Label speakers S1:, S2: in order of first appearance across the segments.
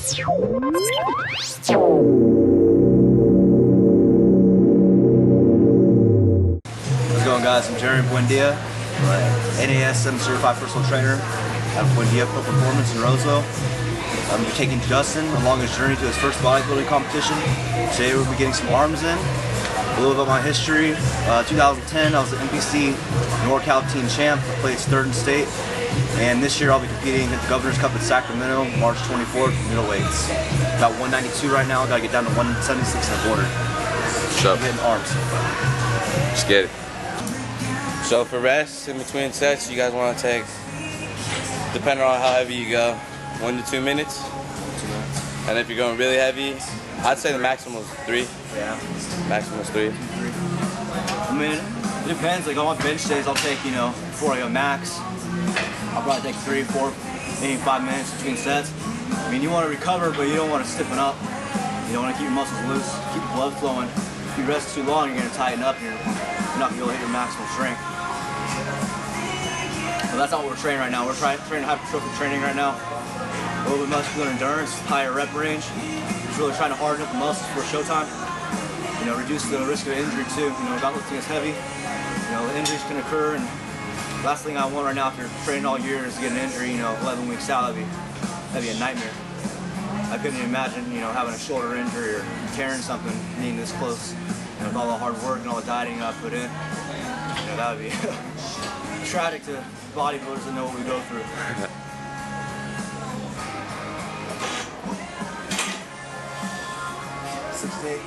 S1: going, guys? I'm Jeremy Buendia, NAS 7 certified personal trainer at Buendia Pro Performance in Roseville. I'm taking Justin along his journey to his first bodybuilding competition. Today we'll be getting some arms in. A little bit about my history. 2010, I was the NPC NorCal Teen Champ. I placed 3rd in state. And this year I'll be competing at the Governor's Cup in Sacramento, March 24th, middleweights. About 192 right now. Gotta get down to 176 and a quarter.
S2: Sure.
S1: Getting arms.
S2: Let's get it. So for rest in between sets, you guys want to take, depending on how heavy you go, 1 to 2 minutes.
S1: 2 minutes.
S2: And if you're going really heavy, I'd say the maximum is 3.
S1: Yeah.
S2: Maximum is 3.
S1: I mean, it depends. Like on my bench days, I'll take, before I go max, I'll probably take 3, 4, maybe 5 minutes between sets. I mean, you want to recover, but you don't want to stiffen up. You don't want to keep your muscles loose, keep the blood flowing. If you rest too long, you're going to tighten up and you're not going to be able to hit your maximum strength. So that's not what we're training right now. We're training hypertrophic training right now. A little bit muscular endurance, higher rep range. Just really trying to harden up the muscles for showtime. Reduce the risk of injury too. Not lifting as heavy. Injuries can occur, and the last thing I want right now after training all year is to get an injury. 11 weeks out, that'd be a nightmare. I couldn't imagine, having a shoulder injury or tearing something, being this close. With all the hard work and all the dieting I put in, that would be tragic to bodybuilders that know what we go through. 68.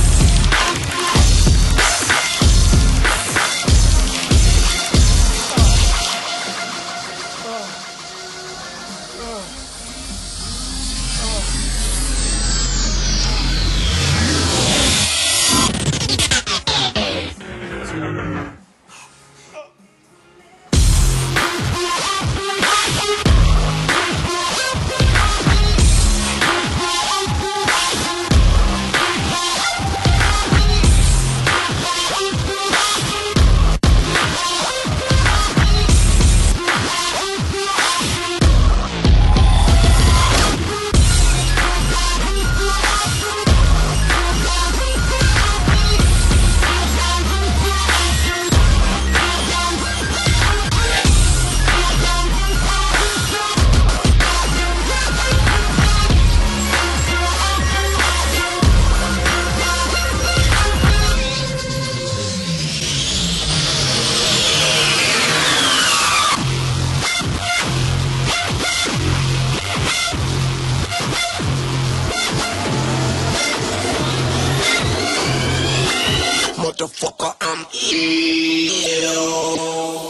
S3: Motherfucker, I'm ill.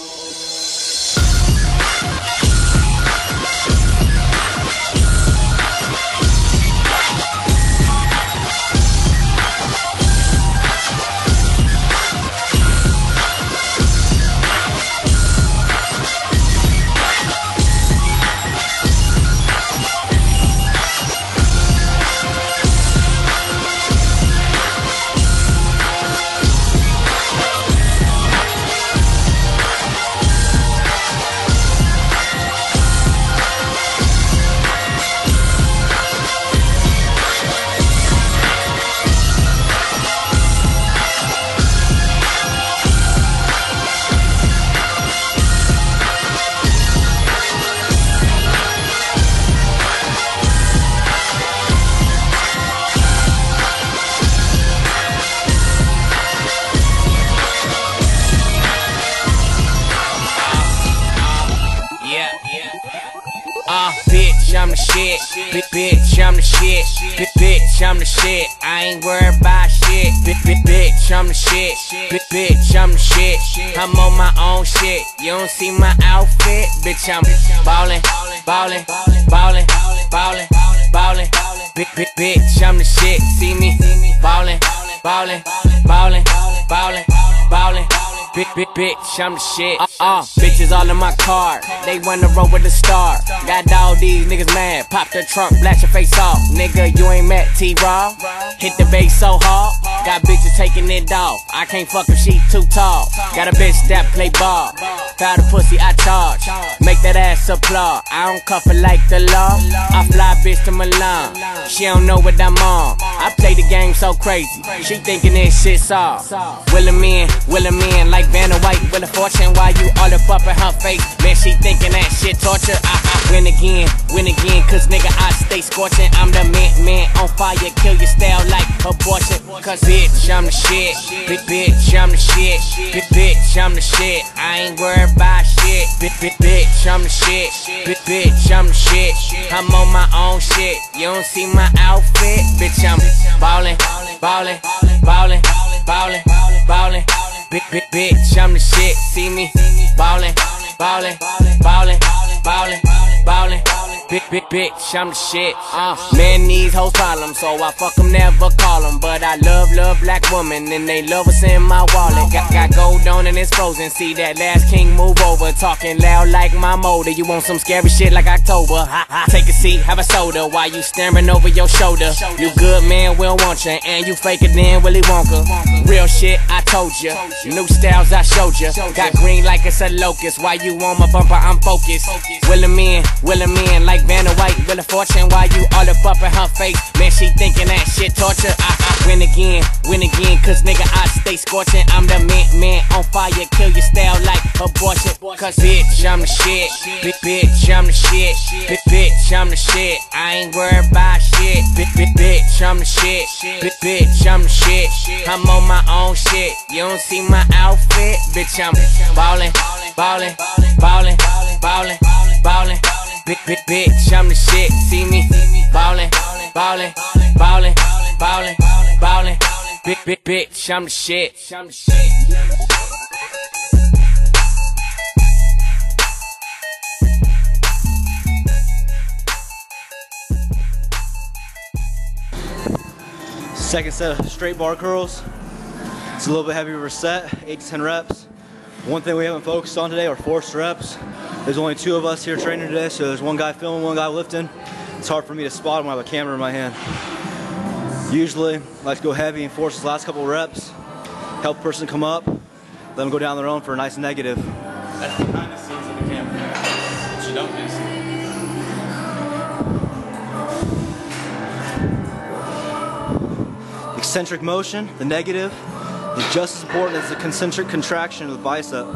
S4: Bitch, I'm the shit. Bitch, I'm the shit. Bitch, I'm the shit. I ain't worried about shit. Bitch, I'm the shit. Bitch, I'm the shit. I'm on my own shit. You don't see my outfit? Bitch, I'm ballin', ballin', ballin', ballin', ballin'. Bitch, I'm the shit. See me ballin', ballin', ballin', ballin', ballin'. Bitch, I'm the shit. Bitches all in my car. They wanna roll with the star. Got all these niggas mad. Pop the trunk, blast your face off. Nigga, you ain't met T-Raw. Hit the bass so hard. Got bitches taking it off. I can't fuck if she too tall. Got a bitch that play ball. Foul the pussy, I charge. Make that ass applaud. I don't cuff it like the law. I fly bitch to Milan. She don't know what I'm on. I play the game so crazy. She thinking this shit soft. Will him in like Vanna White. Will a fortune while you all up in her face. Man, she thinking that shit torture. I win again, cause nigga I stay scorching. I'm the man on fire, kill your style like abortion. Cause bitch, I'm the shit. Bitch, I'm the shit. Bitch, I'm the shit. I ain't worried about shit. Bitch, I'm the shit. Bitch, I'm the shit. I'm on my own shit. You don't see my outfit? Bitch, I'm ballin', ballin', ballin', ballin', ballin'. Bitch, I'm the shit. See me ballin', ballin', ballin', ballin', ballin'. Bitch, I'm the shit. Man, these hoes problems, so I fuck them, never call them. But I love black women, and they love us in my wallet. Got gold on and it's frozen. See that last king move over, talking loud like my motor. You want some scary shit like October? Take a seat, have a soda while you staring over your shoulder. You good, man, we don't want you, and you faker than Willy Wonka. Real shit, I told you. New styles, I showed you. Got green like it's a locust. While you on my bumper, I'm focused. Will him in like Vanna White. Will a fortune while you all up in her face. Man, she thinking that shit torture. I win again, cause nigga I stay scorching. I'm the man on fire, kill your style like abortion. Cause bitch, I'm the shit. Bitch, I'm the shit. Bitch, I'm the shit. I ain't worried about shit. Bitch, I'm the shit. Bitch, I'm the shit. I'm on my own shit. You don't see my outfit? Bitch, I'm ballin', ballin', ballin', ballin', ballin'. Bitch, I'm the shit. See me ballin', ballin', ballin', ballin', ballin'. Bitch, I'm the shit.
S1: Second set of straight bar curls. It's a little bit heavier of a set, 8 to 10 reps. One thing we haven't focused on today are forced reps. There's only 2 of us here training today, so there's one guy filming, one guy lifting. It's hard for me to spot him when I have a camera in my hand. Usually, I like to go heavy and force the last couple of reps, help the person come up, let them go down their own for a nice negative.
S2: That's behind the scenes of the camera. What you don't do.
S1: Eccentric motion, the negative, is just as important as the concentric contraction of the bicep.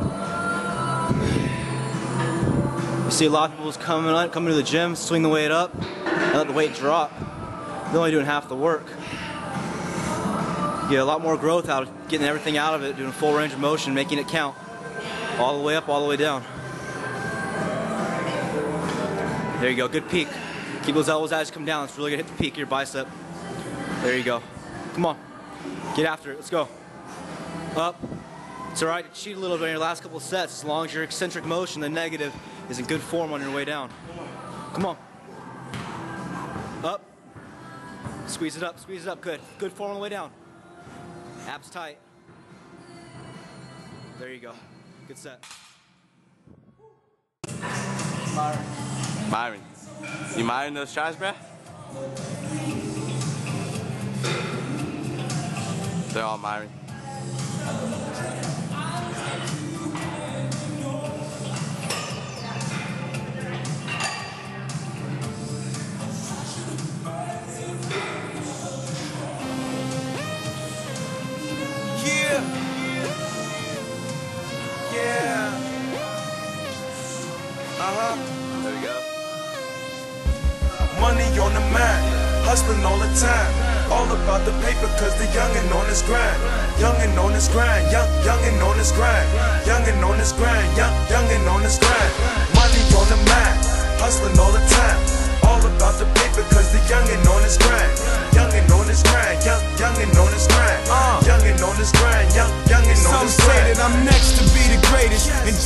S1: You see a lot of people coming to the gym, swing the weight up, and let the weight drop. They're only doing half the work. You get a lot more growth out of getting everything out of it, doing full range of motion, making it count. All the way up, all the way down. There you go, good peak. Keep those elbows as you come down. It's really gonna hit the peak of your bicep. There you go. Come on, get after it, let's go. Up. It's all right to cheat a little bit in your last couple of sets as long as your eccentric motion, the negative, is in good form on your way down. Come on. Up. Squeeze it up, good. Good form on the way down. Abs tight. There you go. Good set.
S2: Myron. You Myron those tries, bruh? They're all Myron. There we go.
S5: Money on the mind, hustling all the time. All about the paper cause the youngin' on his grind. Youngin' on his grind, youngin' on his grind. Youngin' on his grind, youngin' on his grind. Money on the mind, hustling all the time. All about the paper cause the youngin' on his grind. Youngin' on his grind, youngin' on his grind. Youngin' on his grind, youngin' on his grind.
S6: Some say that I'm next to be the greatest, and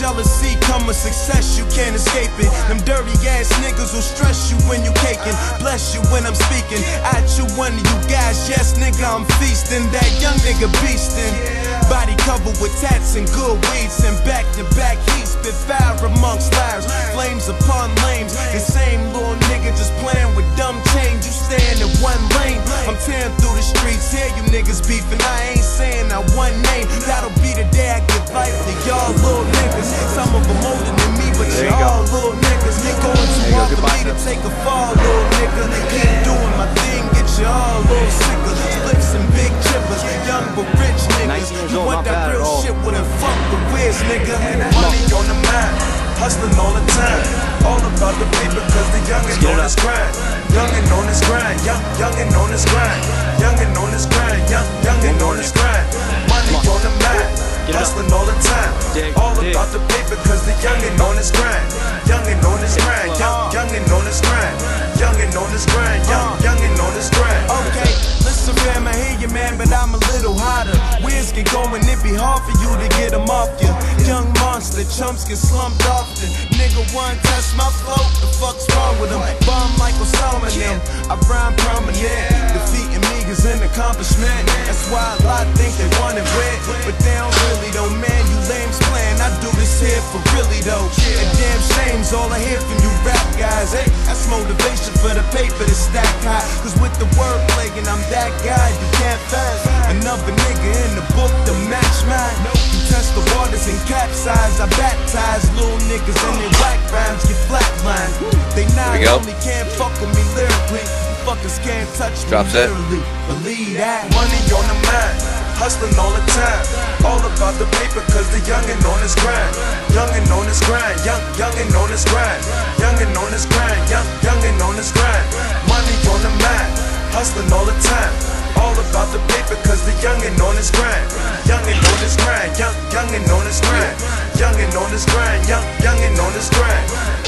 S5: jealousy come with success, you can't escape it. Them dirty ass niggas will stress you when you caking. Bless you when I'm speaking. At you, one of you guys, yes nigga, I'm feasting. That young nigga beastin'. Body covered with tats and good weeds, and back to back heat spit fire amongst liars. Flames upon lames. The same little nigga just playing with dumb change. You staying in one lane. I'm tearing through the streets here, you niggas beefing. I ain't saying not one name. That'll be the day I give life to y'all little niggas. Some of them older than me, but y'all little niggas. Going too hard for me to take a fall, little nigga. Keep doing my thing, get you all little sicker. Flips and big chippers, young but rich niggas. You want that real shit, well then fuck the whiz, nigga. Money on the mind, hustling all the time. All about the paper, cause the youngin' on his grind. Youngin' on his grind, youngin' on his grind. Youngin' on his grind, youngin' on his grind. Money on the mind, hustling all the time. All about the paper, cause the youngin' on his grind. Youngin' on his grind, youngin' on his grind. Youngin' on his grind, youngin' on his grind. Okay, listen fam, I hear you man, but I'm a little hotter. Wheels get going, it be hard for you to get them off you. Young monster, chumps get slumped often. Nigga one touch my flow, the fuck's wrong with him? Bomb like Osama and them, I rhyme prominent. Defeating me is an accomplishment. That's why a lot think they want it wet, but they don't really though, man. You lames playing, I do this here for really though. And damn shame's all I hear from you rap guys. Hey, that's motivation for the paper to stack high. Cause with the wordplay and I'm that guy, you can't find another nigga in the book to match mine. You test the waters and capsize, I baptize little niggas and their whack rhymes get flatlined. They not only can't fuck with me lyrically, fuckers can't touch me literally. Believe that. Money on the mind, hustling all the time. All about the paper, cause the youngin' on his grind. Youngin' on his grind, youngin' on his grind. Youngin' on his grind, youngin' on his grind. Money on the mind, hustling all the time. All about the paper, cause the youngin' on his grind. Youngin' on his grind, youngin' on his grind. Youngin' on his grind, youngin' on his grind.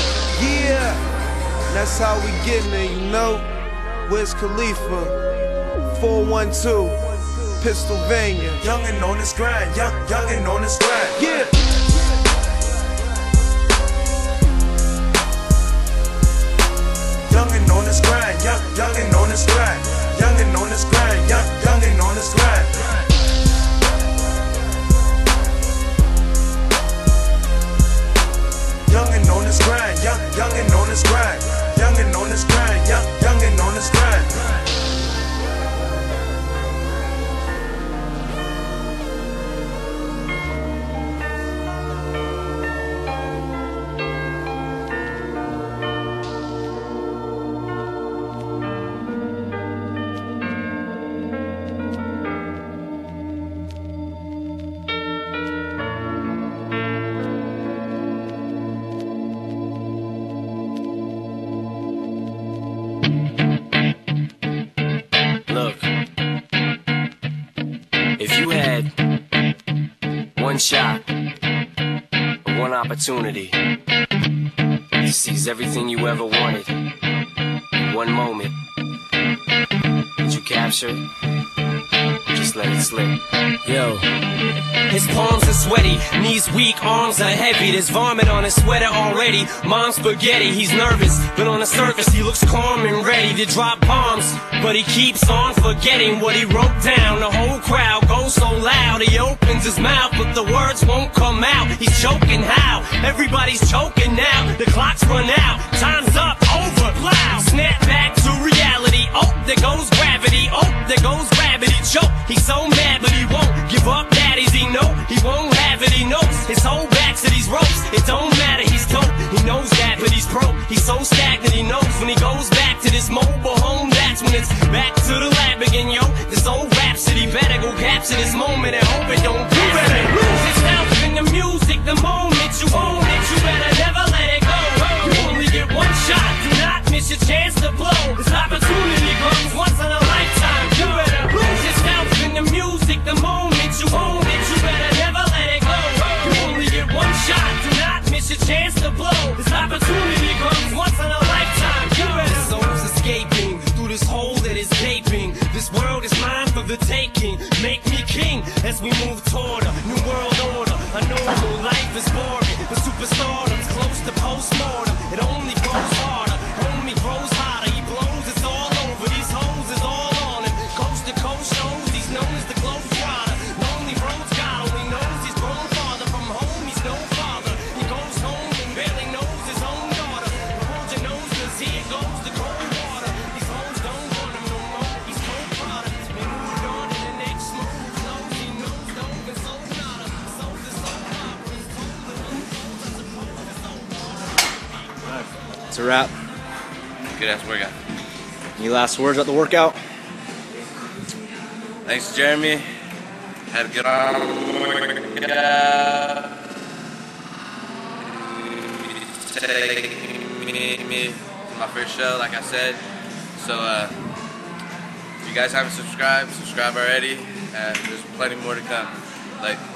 S5: Yeah, that's how we gettin' it, you know. Wiz Khalifa, 412, Pennsylvania. Youngin' on his grind, youngin' on his grind. Yeah. Youngin' on his grind, youngin' on his grind. Youngin' on his grind, youngin' on his grind. Youngin' on his grind, youngin' on his grind. Youngin' on his grind, youngin' on his grind.
S4: One shot, one opportunity to seize everything you ever wanted. One moment, did you capture it? Just let it slip. Yo. His palms are sweaty, knees weak, arms are heavy. There's vomit on his sweater already. Mom's spaghetti, he's nervous, but on the surface he looks calm and ready to drop bombs. But he keeps on forgetting what he wrote down. The whole crowd goes so loud, he opens his mouth, but the words won't come out. He's choking how? Everybody's choking now. The clock's run out, time's up, over, loud. Snap back to reality, oh, there goes gravity. Oh, there goes gravity, choke. He's so mad, but he won't give up. Daddies, he know he won't have it. He knows his whole back to these ropes. It don't matter, he's dope. He knows that, but he's broke. He's so stagnant, he knows when he goes back to this mobile home. That's when it's back to the lab again, yo. This old rhapsody better go capture this moment and hope it don't pass. You better lose yourself in the music. The moment you own it, you better never let it go. You only get one shot. Do not miss your chance to blow. This opportunity comes once in a lifetime. You better lose yourself in the music. The moment you own it, you better never let it go. You only get one shot. Do not miss your chance to blow. This opportunity comes once in a lifetime. You better. This soul's escaping through this hole that is gaping. This world is mine for the taking. Make me king as we move toward a new world order. A normal life is boring.
S1: It's a wrap.
S2: Good ass workout.
S1: Any last words about the workout?
S2: Thanks, Jeremy. Had a good workout. Me for my first show, like I said. So, if you guys haven't subscribed, subscribe already. And there's plenty more to come. Like.